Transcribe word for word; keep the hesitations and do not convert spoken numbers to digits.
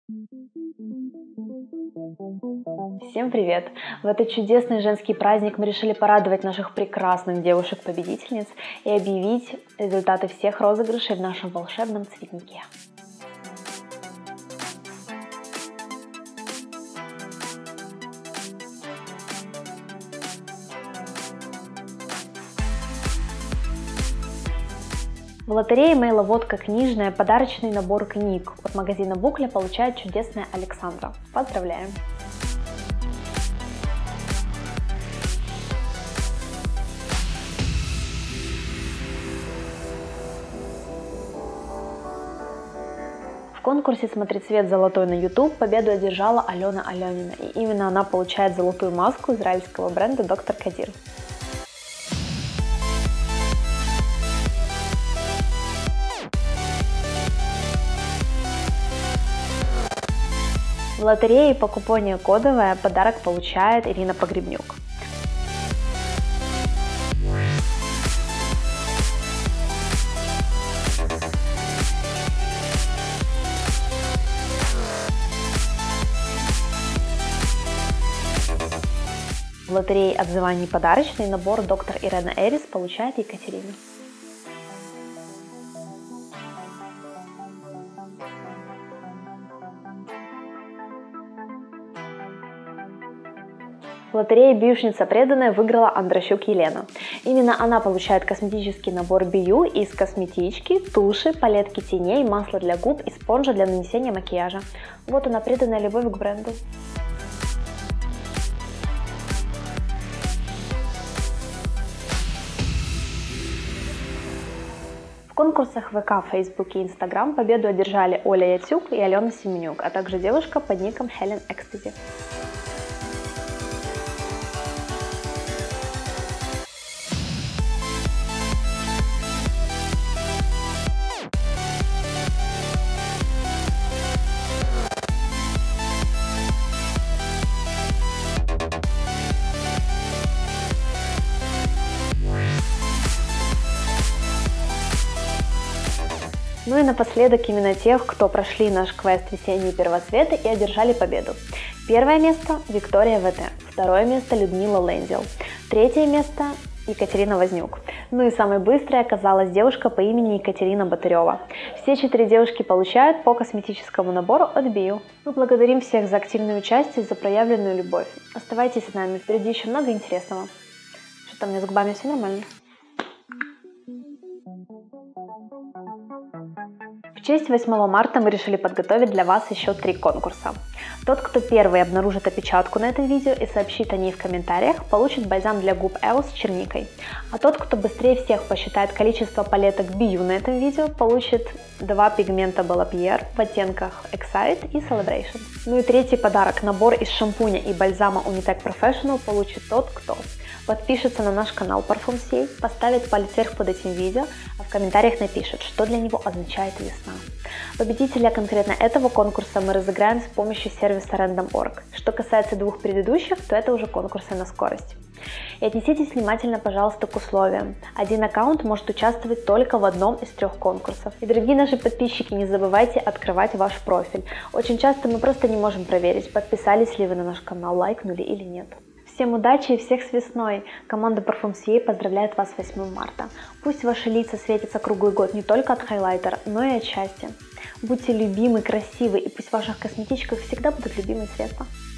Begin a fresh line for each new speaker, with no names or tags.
Всем привет! В этот чудесный женский праздник мы решили порадовать наших прекрасных девушек-победительниц и объявить результаты всех розыгрышей в нашем волшебном цветнике. В лотерее «Мейловодка книжная» подарочный набор книг от магазина Букля получает чудесная Александра. Поздравляем! В конкурсе «Смотри цвет золотой» на YouTube победу одержала Алена Аленина, и именно она получает золотую маску израильского бренда доктор Кадир. В лотерее по купоне «Кодовая» подарок получает Ирина Погребнюк. В лотерее «Отзываний» подарочный набор доктор Ирена Эрис получает Екатерина. В лотерее «Бьюшница преданная» выиграла Андрощук Елена. Именно она получает косметический набор Бию из косметички, туши, палетки теней, масла для губ и спонжа для нанесения макияжа. Вот она, преданная любовь к бренду. В конкурсах ВК, Фейсбуке и Инстаграм победу одержали Оля Яцюк и Алена Семенюк, а также девушка под ником Helen Ecstasy. Ну и напоследок именно тех, кто прошли наш квест «Весенние первоцветы» и одержали победу. Первое место – Виктория ВТ, второе место – Людмила Лендил, третье место – Екатерина Вознюк. Ну и самой быстрой оказалась девушка по имени Екатерина Батырева. Все четыре девушки получают по косметическому набору от Бию. Мы благодарим всех за активное участие и за проявленную любовь. Оставайтесь с нами, впереди еще много интересного. Что там у меня с губами, все нормально? В честь восьмого марта мы решили подготовить для вас еще три конкурса. Тот, кто первый обнаружит опечатку на этом видео и сообщит о ней в комментариях, получит бальзам для губ Эо с черникой. А тот, кто быстрее всех посчитает количество палеток Бию на этом видео, получит два пигмента Bella Pierre в оттенках Excite и Celebration. Ну и третий подарок – набор из шампуня и бальзама Unitec Professional получит тот, кто подпишется на наш канал Parfumsей, поставит палец вверх под этим видео, а в комментариях напишет, что для него означает весна. Победителя конкретно этого конкурса мы разыграем с помощью сервиса Random точка org. Что касается двух предыдущих, то это уже конкурсы на скорость. И отнеситесь внимательно, пожалуйста, к условиям. Один аккаунт может участвовать только в одном из трех конкурсов. И, дорогие наши подписчики, не забывайте открывать ваш профиль. Очень часто мы просто не можем проверить, подписались ли вы на наш канал, лайкнули или нет. Всем удачи и всех с весной! Команда Parfumsей поздравляет вас с восьмым марта. Пусть ваши лица светятся круглый год не только от хайлайтера, но и от счастья. Будьте любимы, красивы, и пусть в ваших косметичках всегда будут любимые средства.